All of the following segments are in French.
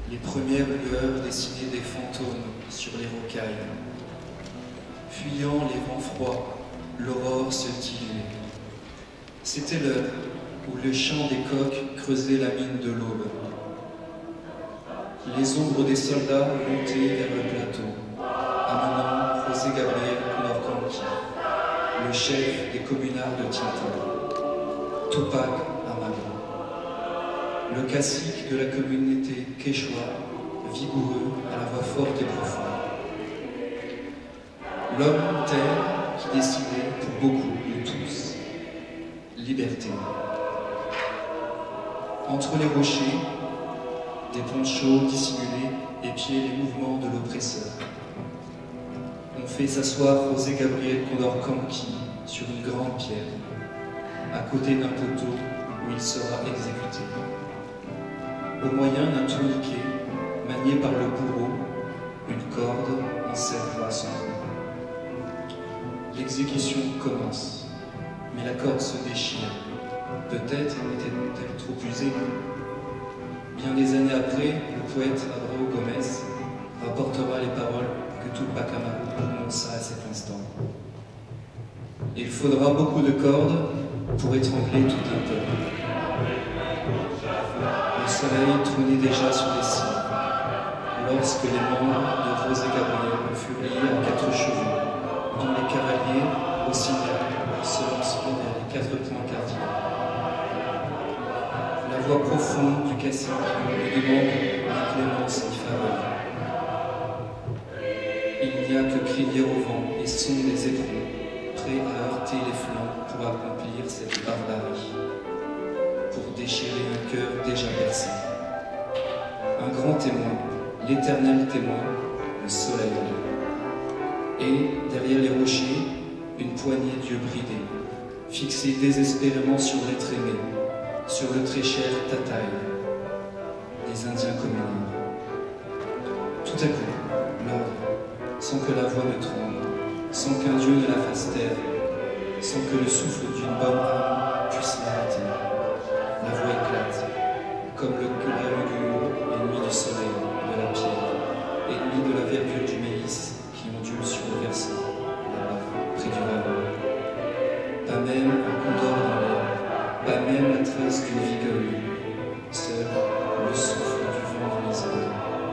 Les premières lueurs dessinaient des fantômes sur les rocailles. Fuyant les vents froids, l'aurore se diluait. C'était l'heure où le chant des coqs creusait la mine de l'aube. Les ombres des soldats montaient vers le plateau, amenant José Gabriel Condorcanqui, le chef des communards de Tintin, Tupac Amaru, le cacique de la communauté quechua, vigoureux, à la voix forte et profonde. L'homme terre qui décidait pour beaucoup, nous tous, liberté. Entre les rochers, des ponchos dissimulés épiaient les mouvements de l'oppresseur. On fait s'asseoir José Gabriel Condorcanqui sur une grande pierre, à côté d'un poteau où il sera exécuté. Au moyen d'un tourniquet manié par le bourreau, une corde enserre à son cou. L'exécution commence, mais la corde se déchire. Peut-être était-elle trop usée. Bien des années après, le poète Abreu Gomez rapportera les paroles que Tupac Amaru prononça à cet instant. Il faudra beaucoup de cordes pour étrangler tout un peuple. Le soleil trônait déjà sur les cimes, lorsque les membres de José Gabriel furent liés à 4 chevaux, dont les cavaliers au signal se lanceront vers les 4 points cardinaux. La voix profonde du cacique lui demande ni clémence ni faveur. Il n'y a que crier au vent et son des éperons, prêts à heurter les flancs pour accomplir cette barbarie, pour déchirer un cœur déjà percé. Un grand témoin, l'éternel témoin, le soleil. Et, derrière les rochers, une poignée d'yeux bridés, fixés désespérément sur l'être aimé, sur le très cher Tataï, des Indiens communards. Tout à coup, l'ordre, sans que la voix ne tremble, sans qu'un dieu ne la fasse taire, sans que le souffle d'une bonne âme puisse l'arrêter. La voix éclate, comme le augure ennemi du soleil, de la pierre, ennemi de la verdure du maïs qui ondule sur le versant, là-bas, près du vallon. Pas même un condor dans l'air, pas même la trace d'une vigole, seul le souffle du vent dans les airs.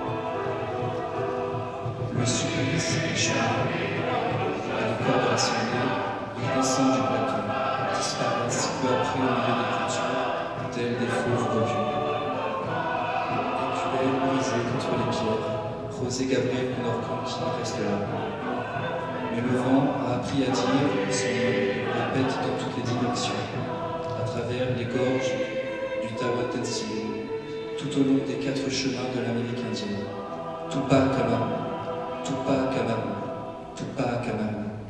Le supplice échoue, à les cordes rassemblées, ils descendent du plateau, disparaissent peu après au milieu des cultures, tels des fauves revus. Écuelle brisée contre les pierres, José Gabriel Condorcanqui reste là. Mais le vent a appris à dire son nom, répète dans toutes les directions, à travers les gorges du Tahuantinsuyo, tout au long des 4 chemins de l'Amérique indienne. Tupac Amaru, Tupac Amaru, Tupac Amaru.